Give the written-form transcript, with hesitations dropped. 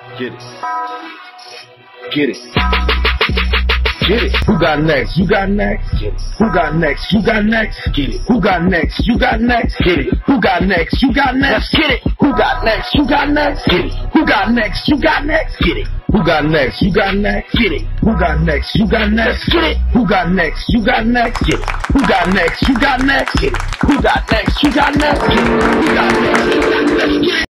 Get it. Get it. Get it. Who got next? You got next? Get it. Who got next? You got next? Get it. Who got next? You got next? Get it. Who got next? You got next? Get it. Who got next? You got next? Get it. Who got next? You got next? Get it. Who got next? You got next? Get it. Who got next? You got next? Get it. Who got next? You got next? Get it. Who got next? You got next? Get it. Who got next? You got next? Get it. Who got next? You got next? Get it.